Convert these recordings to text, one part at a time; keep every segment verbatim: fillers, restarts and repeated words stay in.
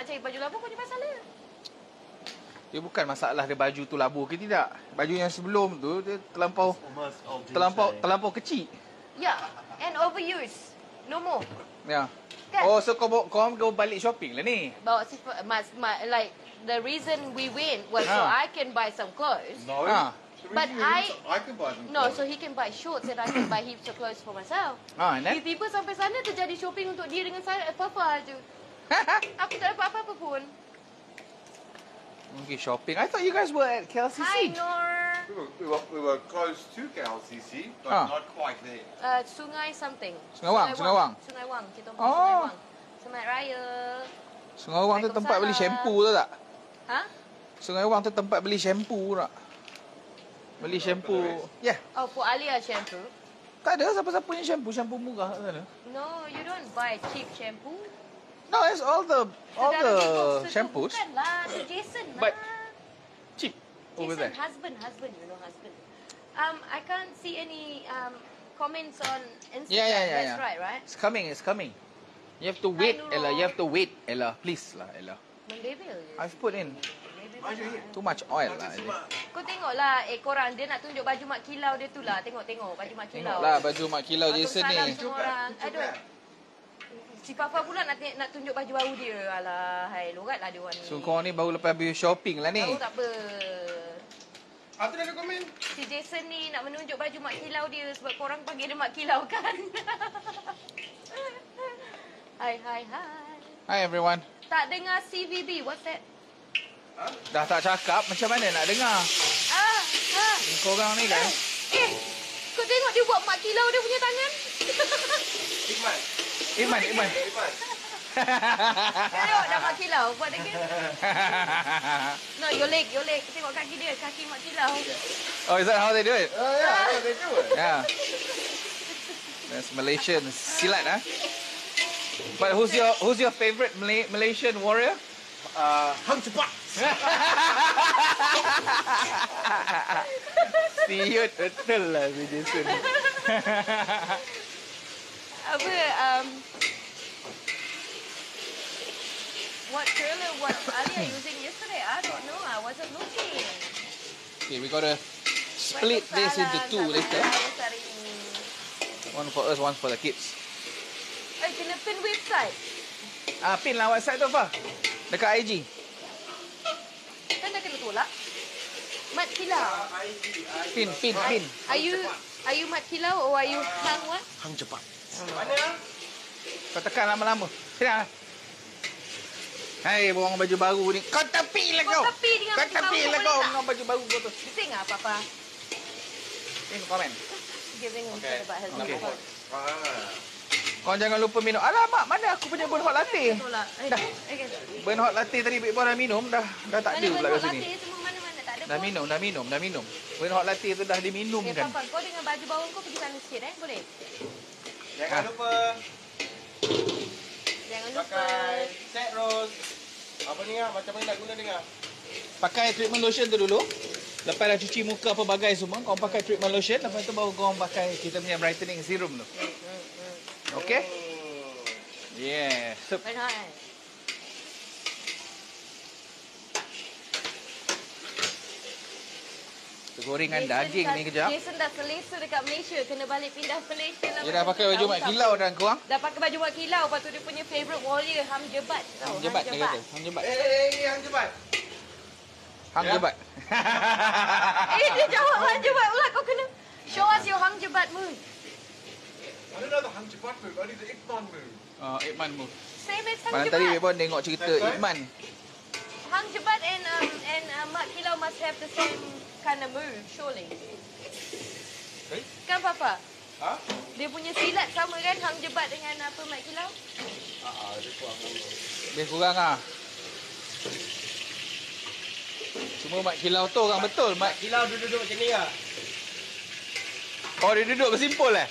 cari baju labu, kau ni masalah. Dia bukan masalah dia baju tu labu ke tidak. Baju yang sebelum tu dia terlampau terlampau terlampau kecil. Ya, yeah. And overuse. No more. Ya. Kan? Oh, so kau kau kau balik shopping lah ni. Bawa sifat mas, mas, like the reason we went was so I can buy some clothes. No. Ah. But I I can buy them. No, so he can buy shorts and I can buy heaps of clothes for myself. Ah, and then? Tiba-tiba sampai sana terjadi shopping untuk dia dengan saya Papa je. Aku tak dapat apa-apa pun. Okay, shopping. I thought you guys were at K L C C. Hi Nor. We were, we were, we were close to K L C C, but Ah. not quite there. Uh, Sungai something. Sungai Wang, Sungai Wang. Sungai Wang. Kita pergi Oh. Sungai Wang. Semat Raya. Sungai Wang tu tempat beli shampoo tu tak? Ha? Sungai Wang tu tempat beli shampoo tak? Beli shampoo. Ya. Yeah. Oh, for Alia shampoo. Tak ada siapa-siapa yang shampoo, shampoo murah kat sana. No, you don't buy cheap shampoo. No, it's all the all Saudara the Nichols tu shampoos. Bukanlah, tu Jason lah. But cheap over Jason, there. husband, husband, you know husband. Um, I can't see any um comments on Instagram. Yeah, yeah, yeah, That's yeah. right, right? It's coming, it's coming. You have to wait, Nurul. Ella. You have to wait, Ella. Please lah, Ella. Mendebel je. I've put in Mendebel. too much oil lah. Kau tengoklah, eh korang, dia nak tunjuk baju Mak Kilau dia tu lah. Tengok-tengok baju Mak Kilau. Tengoklah baju Mak Kilau Patut Jason salam ni. semua orang. Aduh. Si Papa pula nak nak tunjuk baju baru dia. Alah, hai, loratlah dia orang ni. So kau ni baru lepas habis shopping lah ni. Tahu tak apa. Apa dah ada komen? Si Jason ni nak menunjuk baju Mak Kilau dia sebab korang panggil dia Mak Kilau kan. Hai, hai, hai. Hi everyone. Tak dengar C V B, what's that? Dah tak cakap, macam mana nak dengar? Ah, ah. Korang ni kan. Eh, kau tengok dia buat Mak Kilau dia punya tangan. Iman. Iman, Iman. Iman. Tengok dah Mak Kilau buat dia kan. No, your leg, your leg. Tengok kaki dia, kaki Mak Kilau. Oh, is that how they do it? Oh, yeah, that's what they do it. Yeah. That's Malaysian silat ah. But who's your who's your favorite Malay, Malaysian warrior? Uh, Hang Cepat. Siut betul lah si Jason. Apa um what trailer was Alia using yesterday? I don't know. I wasn't looking. Okay, we gotta split this into two later. One for us, one for the kids. Eh, kena pin website. Ah, pin lah website tu apa? Dekat I G. Kan dah kena tolak. Mat Kilau. Pin, pin, pin. Are you are you Mat Kilau or are you Hang what? Hang Cepat. Mana? Kau tekan lama-lama. Sini. Hai, buang baju baru ni. Kau tepi lah kau. Kau tepi dengan Kau baju tepi baru, lah boleh kau tak? dengan baju baru kau tu. Bising ah, Papa? In komen. Giving him Okay. about his Okay. report. Ah. Kau jangan lupa minum. Alamak, mana aku punya burn hot latte? Tolak. Eh, Dah. okay. Burn hot latte tadi Big Boy dah minum. Dah dah tak ada Mana pula hot kat sini. latte semua mana-mana tak ada Dah pun. minum, dah minum, dah minum. Burn hot latte tu dah diminum Okay, kan. Papa, kau dengan baju baru kau pergi sana sikit eh, boleh? Jangan Ah. lupa Jangan lupa. pakai set rose. Apa ni ah? Macam mana nak guna dengar? Pakai treatment lotion tu dulu. Lepas dah cuci muka apa bagai semua, kau pakai treatment lotion. Lepas tu baru kau pakai kita punya brightening serum tu. Okay? Yeah. So, Burn hot kan? gorengan Jason daging dah- ni kejap. Jason dah selesa dekat Malaysia. Kena balik pindah Malaysia lah. Dia dah pakai baju mak Tahu kilau tak? dan korang. Dah pakai baju mak kilau. Lepas tu dia punya favourite warrior, Ham Jebat. Tahu, Hang jebat dia kata. Hang jebat. Eh, eh, eh, Hang Cepat. Hang Ya. jebat. Eh, dia jawab Ham Jebat pula. Kau kena show us your Ham Jebat mood. I don't know the Hang Cepat move, only the Ikman move. Oh, Ikman mu. Same as Ham Malam tadi Jebat. Big Boy tengok cerita That's right. Ikman. Hang Jebat and um, and uh, Mak Kilau must have the same kind of move, surely. Eh? Kan Papa? Ha? Dia punya silat sama kan Hang Jebat dengan apa Mak Kilau? Ah, ah, dia kurang dulu. Dia kurang ah. Cuma mak kilau tu orang betul. Mak Kilau duduk-duduk macam ni lah. Oh, dia duduk bersimpul eh?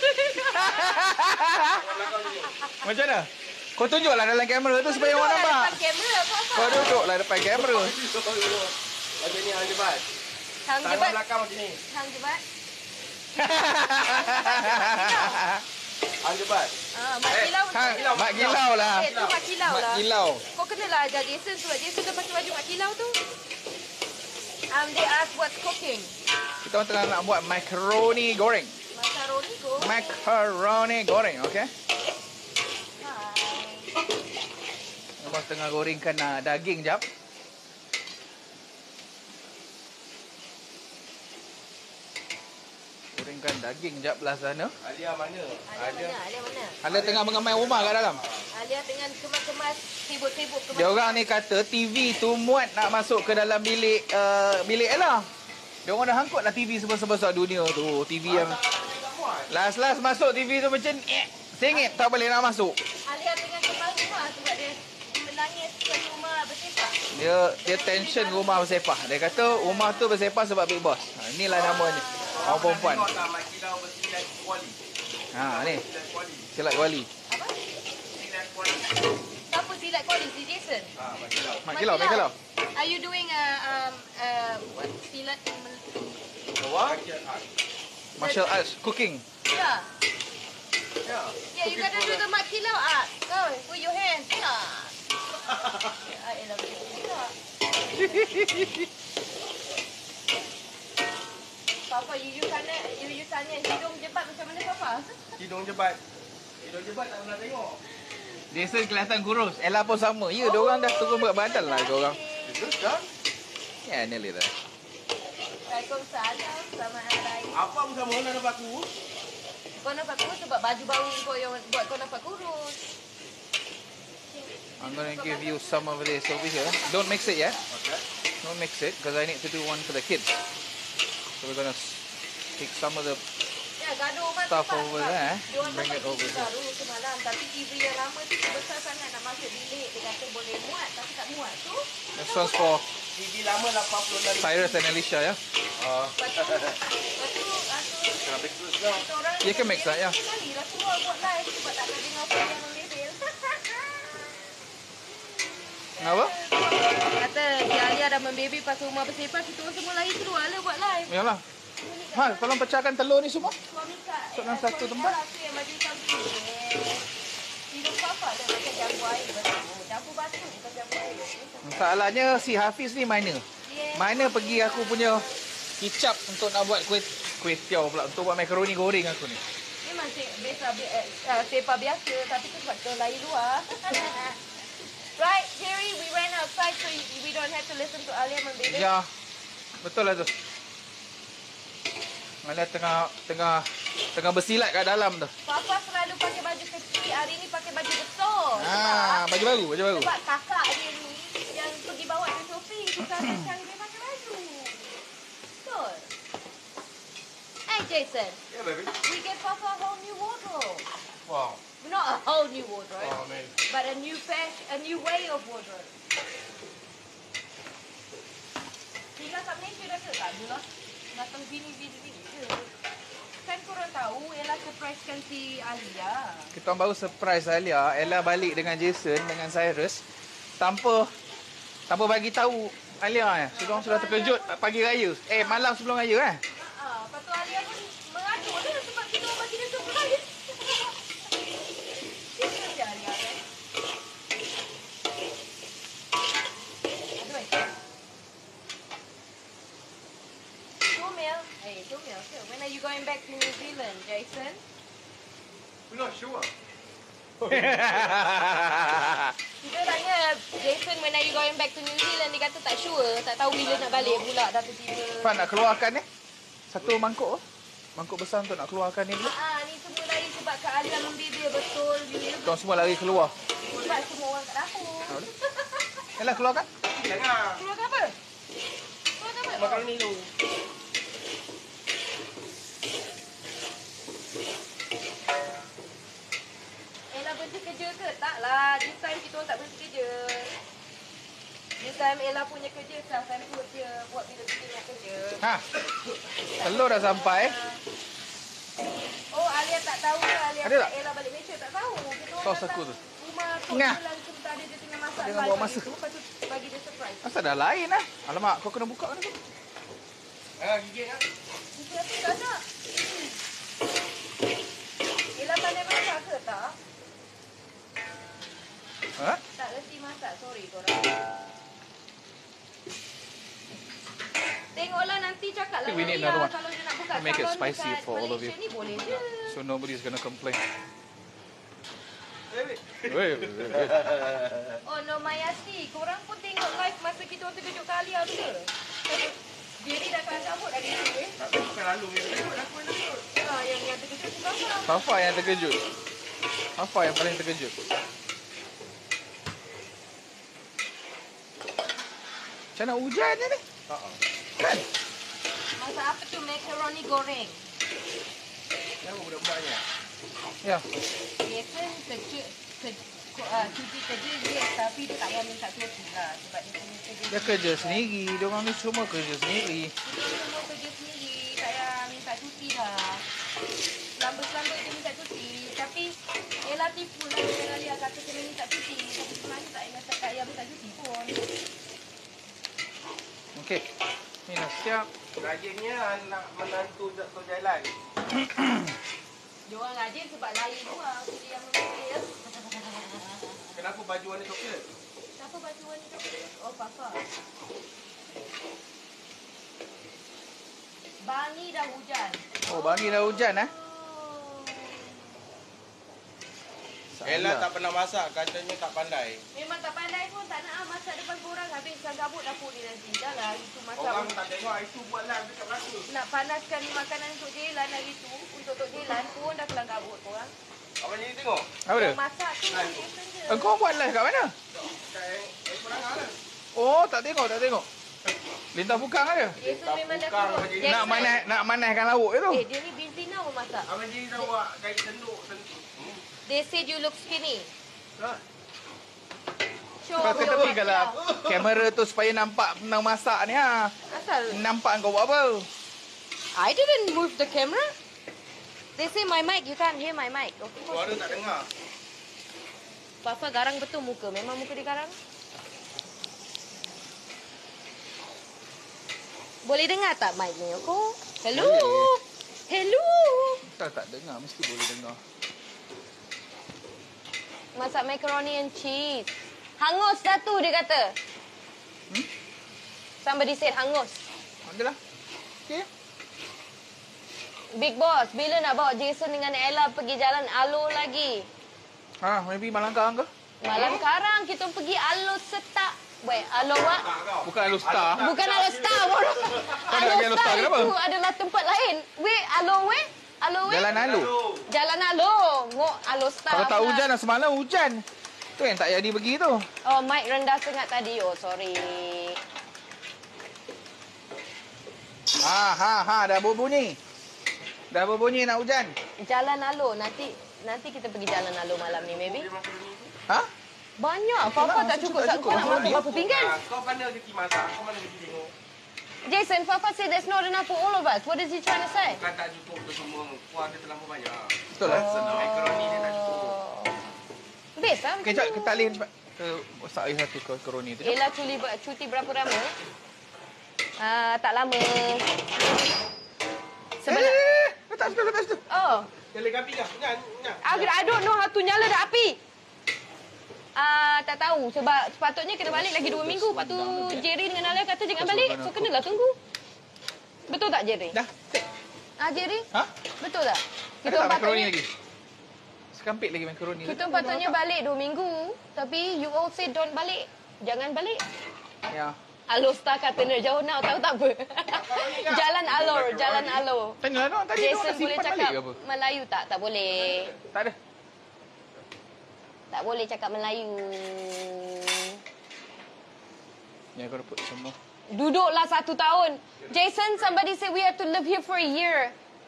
Macam mana? Kau tunjuklah dalam kamera tu supaya orang nampak. Depan kamera Papa. Kau duduklah depan kamera. Macam ni Hang Cepat. Hang Tangan Jebat. belakang macam ni. Hang Jebat. Aljabat. Ah, mak Eh, kilau. ha, tu. mak kilau lah. Eh, tu mak kilau Mak lah. kilau. Kau kenalah ajar Jason sebab Jason dah pakai baju mak kilau tu. Um, they ask what's cooking. Kita orang tengah nak buat macaroni goreng. Macaroni go. Macaroni goreng, okey? Hai. Abang tengah gorengkan uh, daging jap. Gorengkan daging jap belah sana. Alia mana? Alia mana? Alia mana? Ada tengah mengamai rumah kat dalam. Alia dengan kemas-kemas, sibuk-sibuk kemas. Dia orang ni kata T V tu muat nak masuk ke dalam bilik uh, bilik Ella. Dia orang dah angkut lah T V sebesar-besar dunia tu. T V yang last-last masuk T V tu macam eh, sengit tak boleh nak masuk. Alia dengan kepala rumah sebab dia menangis ke rumah bersepah. Dia dia tension rumah bersepah. Dia kata rumah tu bersepah sebab Big Boss. Ha, inilah namanya. Orang perempuan. Tengok tak Mak Kilau bersilat kuali. Ha ni. Silat kuali. Silat wali. Apa? Silat kuali. Siapa silat kuali? Si Jason? Ah, Mak Kilau. Mak kilau, mak kilau. Are you doing a um uh what silat in Mal- What? Martial arts cooking. Yeah. Ya. Yeah, you gotta do the mak kilau art. Go, put your hands. Yeah. I love it. Papa, you you sana, you you tanya hidung jebat macam mana Papa? Hidung jebat. Hidung jebat tak pernah tengok. Jason kelihatan kurus. Ella pun sama. Ya, dia orang dah turun berat badan lah dia orang. Itu dah. Ya, ni lihat. Waalaikumsalam. Selamat hari raya. Apa pun sama nak nampak aku? Kau nampak kurus sebab baju baru kau yang buat kau nampak kurus. I'm going to give you some of this over here. Don't mix it yet. Okay. Don't mix it because I need to do one for the kids. So we're going to take some of the Ya, gaduh mak Stuff sebab- over sebab there, dia orang bring dapat it over T V here. baru semalam. Tapi T V yang lama tu besar sangat nak masuk bilik. Dia kata boleh muat tapi tak muat tu. This one's for T V lama lapan puluh enam ribu. Cyrus and Alicia, ya. Ah. Lepas tu, lepas tu, aku Dah bagus dah. kita orang You can mix that, ya. sekali lah keluar buat live sebab tak ada dengar apa yang membebel. Apa? Kata si Alia dah membebel pas rumah bersepah, kita orang semua lari keluar lah buat live. Yalah. Ha, tolong pecahkan telur ni semua. Suami kat Masuk dalam satu tempat. Satu yang baju hitam tu. Hidup papa ada macam jambu air batu. Jambu batu bukan jambu air. Masalahnya si Hafiz ni mana? Yeah. Mana pergi aku punya kicap untuk nak buat kuih kuih tiaw pula untuk buat makaroni goreng aku ni. Memang cik biasa eh, uh, sepa biasa tapi tu sebab kita lari luar. Right, Jerry, we ran outside so we don't have to listen to Alia membebel. Ya. Betul lah tu. Alia tengah tengah tengah bersilat kat dalam tu. Papa selalu pakai baju kecil, hari ni pakai baju besar. Ah, baju baru, baju baru. Sebab kakak dia ni yang pergi bawa dia shopping, suka macam dia pakai baju. Betul. Hey Jason, Ya, baby. we get Papa a whole new wardrobe. Wow. Not a whole new wardrobe, Oh, man. but a new fashion, a new way of wardrobe. Tinggal kat Malaysia dah ke? Tak adalah. Datang bini-bini je. Kan korang tahu, Ella surprisekan si Alia. Kita orang baru surprise Alia. Ella balik dengan Jason dengan Cyrus tanpa tanpa bagi tahu Alia eh. Kita orang sudah terkejut pagi raya. Eh malam sebelum raya eh. Ah, lepas tu Alia pun mengatur dia sebab kita orang bagi dia surprise. Kita je Alia kan. Aduh. Tumil. Hey, Tumil. When are you going back to New Zealand, Jason? We're not sure. Kita tanya Jason, when are you going back to New Zealand? Dia kata tak sure. Tak tahu bila nak balik pula. Dah tiba-tiba. Fan nak keluarkan ni. Satu mangkuk. Mangkuk besar untuk nak keluarkan ni dulu. Ah, ni semua lari sebab Kak Alia membebel betul. Kita orang semua lari keluar. Sebab semua orang kat dapur. Ella keluarkan. Jangan. Keluarkan apa? Keluarkan apa? Makaroni tu. Ella berhenti kerja ke? Taklah. This time kita orang tak berhenti kerja. This time Ella punya kerja self-employed put dia buat bila kita nak kerja. Ha. Telur dah sampai. Oh, Alia tak tahu ke Alia Ada tak? Ella balik Malaysia tak tahu. Kita orang Sos datang aku tu. rumah kau Ngah. langsung tadi dia tengah masak Dia pagi bawa masa. tu, lepas tu bagi dia surprise. Asal dah lain lah. Alamak, kau kena buka ni. Ah, gigit ah. Kita tapi tak nak. Ella pandai masak tak? Ha? Tak reti masak, sorry korang. Tengoklah nanti cakap lah I think we need Naya, another one. kalau dia nak buka Make it salon spicy dekat for all of you. Malaysia ni boleh je. So nobody's gonna complain. Wait, wait. Wait, wait, wait. Oh no Mayati, korang pun tengok live masa kita orang terkejut kali lah tu ke? Diri dah kalah cabut dari tu eh. Tak tahu bukan lalu yang terkejut. Aku yang terkejut. Ha, yang yang terkejut tu apa? Fafa yang terkejut. Fafa yang paling terkejut. Macam nak hujan je ni. Haa. Kan? Masak apa tu? Macaroni goreng. Kenapa budak-budaknya? Ya. Biasa kerja, kerja uh, cuti kerja dia tapi dia tak payah minta cuti lah sebab dia punya kerja. Dia kerja sendiri. Dia orang ni semua kerja sendiri. Kita semua kerja sendiri, tak payah minta cuti lah. Lambat-lambat dia minta cuti. Tapi Ella tipu lah dengan dia kata kena minta cuti. Tapi sebenarnya tak payah, tak payah minta cuti pun. Okey. Ni dah siap. Rajinnya anak menantu jatuh jalan. Dia orang rajin sebab lain buah. Dia yang memilih. Kenapa baju warna coklat? Siapa baju warna coklat? Oh, Papa. Bangi dah hujan. Oh, bangi dah hujan eh. Ella tak pernah masak, katanya tak pandai. Memang tak pandai pun, tak nak masak depan korang. Habiskan gabut dapur ni nanti. Dah lah, itu masak. Orang tak tengok, itu buat live dekat belakang. Nak panaskan makanan untuk Jelan hari tu. Untuk Tok Jelan pun dah kelang gabut korang. Abang jadi tengok. Apa dia? Yang masak tu, Jason je. Eh, kau buat live kat mana? Kat ekor hangar lah. Oh, tak tengok, tak tengok. Lintah bukang ada. Jason memang dah Bukan, turun. Abang Jadi. Jason- Nak manas, nak manaskan lauk je tu. Eh, dia ni Bintina pun masak. Abang jadi dah buat kait tenduk. tenduk. Hmm. They said you look skinny. Tak. Show Kau off your tepi body kalau lah. kamera tu supaya nampak menang masak ni ha. Asal? Nampak kau buat apa? I didn't move the camera. They say my mic, you can't hear my mic. Of course. Suara tak dengar. Papa garang betul muka. Memang muka dia garang. Boleh dengar tak mic ni, Yoko? Hello? Boleh. Hello? Tak tak dengar, mesti boleh dengar. Masak macaroni and cheese. Hangus dah tu, dia kata. Hmm? Somebody said hangus. Adalah. Okey. Big Boss, bila nak bawa Jason dengan Ella pergi jalan Alo lagi? Ha, maybe malam kau ke? Malam karang kita pergi Alo Setak. Wait, Alo what? Tak kau. Bukan Alo Star. Bukan Alo Star, bodoh. nak Alo pergi Alo Star Star, kenapa? itu adalah tempat lain. Wait, Alo weh? Alo weh? Jalan Alo. Jalan Alo. Ngok Alo Star. Kalau tak pula. hujan dah semalam hujan. Tu yang tak jadi pergi tu. Oh, mic rendah sangat tadi. Oh, sorry. Ha ha ha dah berbunyi. Dah berbunyi nak hujan. Jalan Alo. Nanti nanti kita pergi Jalan Alo malam ni, maybe. Ha? Banyak. Papa tak cukup. tak Kau cukup. nak makan berapa pinggan? Ah, Kau pandai rezeki masak, kau mana rezeki tengok. Jason, Papa said there's not enough for all of us. What is he trying to say? Bukan tak cukup untuk semua. Kuah dia terlampau banyak. Betul lah. Senang macaroni dia tak cukup. Oh. Best lah. Okey, jap kita alih cepat ke masak air satu ke koroni tu. Ella cuti, cuti berapa lama? Ah, tak lama. Sebenarnya... Eh, letak situ, letak situ. Oh. Nyalakan api kah? Nyal, nyal. I, I don't know how to nyala dah api. Ah, tak tahu sebab sepatutnya kena balik lagi dua minggu. Lepas tu Jerry dengan Alia kata jangan balik. So kenalah tunggu. Betul tak Jerry? Dah. Set. Ah Jerry? Ha? Betul tak? Ada tak makaroni lagi? Sekampit lagi makaroni. Kita patutnya balik dua minggu. Tapi you all say don't balik. Jangan balik. Ya. Alor Star kata nak jauh now, tahu tak apa. Jalan Alor, Jalan Alor. Tanya lah tadi dia Jason orang boleh simpan cakap balik ke apa? Melayu tak? Tak boleh. Tak ada. Tak boleh cakap Melayu. Ya, kau dapat semua. Duduklah satu tahun. Jason, somebody say we have to live here for a year.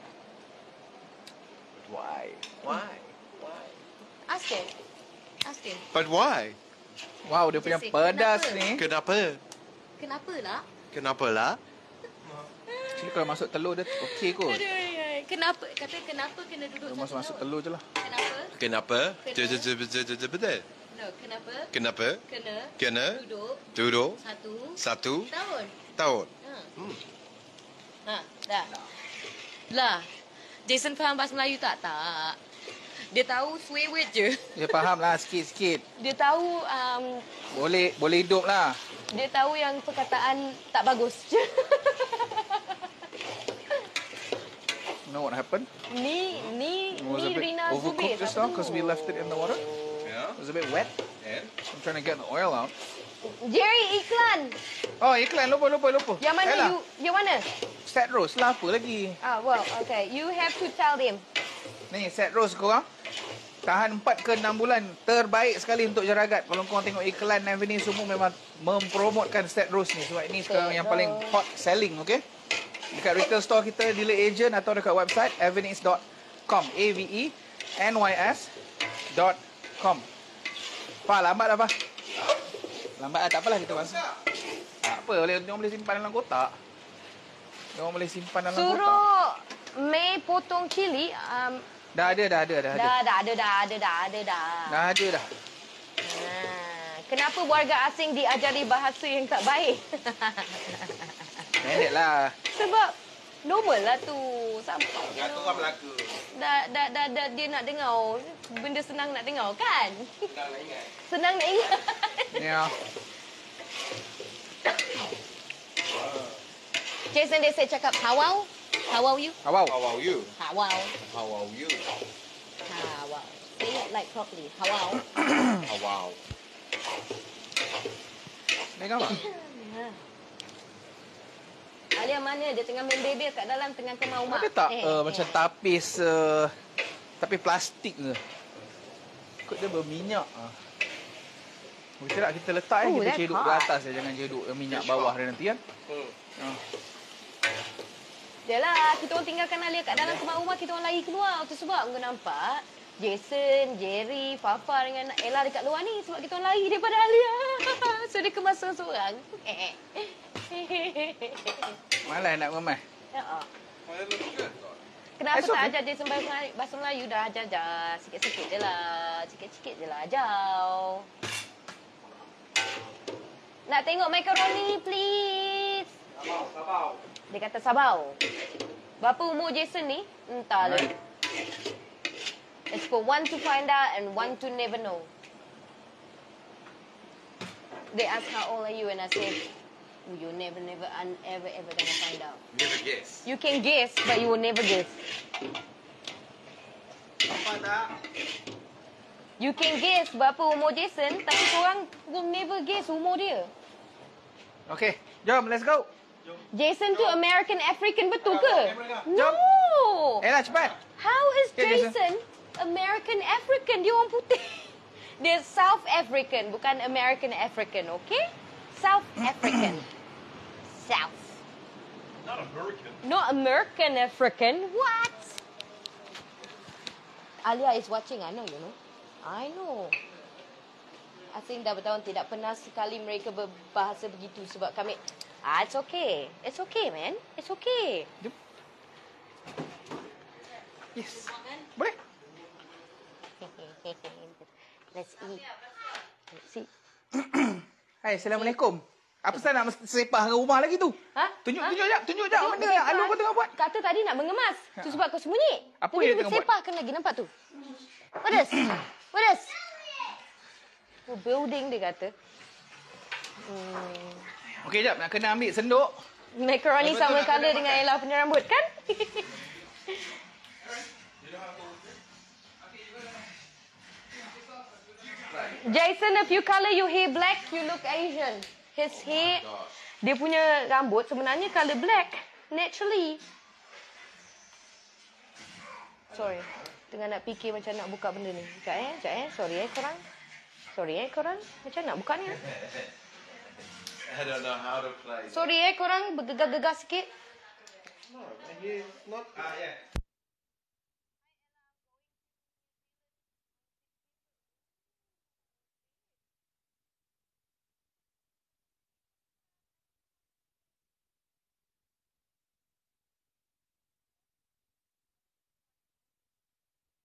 Why? Why? Why? Ask him. Ask him. But why? Wow, dia punya Just say, pedas kenapa? ni. Kenapa? Kenapa lah? Kenapa lah? Actually kalau masuk telur dia okey kot. Kenapa? Kata kenapa kena duduk Kalau satu masuk masuk tahun? telur je lah. Kenapa? Kenapa? Kena. Betul. No, kenapa? Kenapa? Kena Kena duduk duduk satu satu tahun. tahun. Ha. Hmm. Ha, dah. Lah. Jason faham bahasa Melayu tak? Tak. Dia tahu sweet je. Dia faham lah sikit-sikit. Dia tahu um, Boleh boleh hidup lah. dia tahu yang perkataan tak bagus je. You know what happened? Ni ni It was ni a bit Rina overcooked Zubir. just now because we left it in the water. Yeah. It was a bit wet. And? I'm trying to get the oil out. Jerry iklan. Oh, iklan. Lupa, lupa, lupa. Yang mana Ella, you yang mana? set roast lah. Apa lagi? Ah, well, okay. You have to tell them. Ni, set roast korang. Tahan empat ke enam bulan. Terbaik sekali untuk jeragat. Kalau korang tengok iklan Avenue semua memang mempromotkan set roast ni. Sebab ini sekarang yang paling hot selling, okay? Dekat retail store kita, dealer agent atau dekat website avenis dot com. A V E N Y S dot com. Pa, lambat lah, Pa. Lambat lah, tak apalah kita masak. Tak apa, boleh, dia boleh simpan dalam kotak. Dia boleh simpan dalam kotak. Suruh May potong cili. Um, Dah ada, dah ada, dah ada. dah, dah ada, dah ada, dah ada, dah. Dah ada dah. Ah, kenapa warga asing diajari bahasa yang tak baik? Pendek lah. Sebab normal lah tu. Sampai you Kata know, orang Melaka. dah, dah, dah, dah, dia nak dengar. Benda senang nak dengar kan? Senang nak ingat. Senang nak ingat. Ya. Jason, dia saya cakap, how wow? How wow you? Awau. How are you? How wow. How are you? How wow. Say it like properly. How wow. How wow. Ni gambar. Alia mana? Dia tengah main bebel kat dalam tengah kemau mak. Ada tak Eh, uh, eh. macam tapis uh, tapi plastik ke? Kot dia berminyak ah. Mesti tak kita letak eh, Oh, kita that's ceduk di hot. atas je, jangan ceduk uh, minyak bawah dia nanti kan. Hmm. Ah. Yalah, kita orang tinggalkan Alia kat dalam kemau rumah, kita orang lari keluar. Itu sebab kau nampak Jason, Jerry, Fafa dengan Ella dekat luar ni sebab kita orang lari daripada Alia. So dia kemas seorang-seorang. Malas nak memas. Ya. Mana lu juga? Kenapa Esok tak ni? ajar dia sembah bahasa Melayu? Dah ajar ajar. Sikit-sikit je lah. Sikit-sikit je lah ajar. Nak tengok macaroni, please. Sabau, sabau. Dia kata sabau. Berapa umur Jason ni? Entahlah. Right. It's for one to find out and one to never know. They ask how old are you and I said, oh, you never, never, un, ever, ever gonna find out. Never guess. You can guess, but you will never guess. Apa tak? You can guess berapa umur Jason, tapi korang will never guess umur dia. Okay, jom let's go. Jason tu American African betul ke? Jom. No. Ella cepat. How is Okay, Jason. Jason American African? Dia orang putih. Dia South African, bukan American African, okay? South African. South. Not American. Not American African. What? Alia is watching, I know, you know. I know. Asing dah bertahun tidak pernah sekali mereka berbahasa begitu sebab kami... Ah, it's okay. It's okay, man. It's okay. Jom. Yes. Boleh? Let's eat. Let's eat. Hai, Assalamualaikum. Apa saya nak sepah dengan rumah lagi tu? Ha? Tunjuk, Ha? tunjuk jap, tunjuk jap. Benda bersepah. Alu kau tengah buat. Kata tadi nak mengemas. Tu sebab kau sembunyi. Apa Tadi yang dia tengah buat? bersepahkan lagi. Nampak tu? What is? What is? Oh, building dia kata. Hmm. Okey, jap. Nak kena ambil senduk. Macaroni Betul, sama nak colour kena dengan Ella punya rambut, kan? Jason, if you colour your hair black, you look Asian. His hair, dia punya rambut sebenarnya colour black. Naturally. Sorry. Tengah nak fikir macam nak buka benda ni. Sekejap eh, sekejap eh. Sorry eh korang. Sorry eh korang. Macam nak buka ni? Eh? I don't know how to play. Sorry eh korang, bergegar-gegar sikit. No, he's not. Ah, yeah.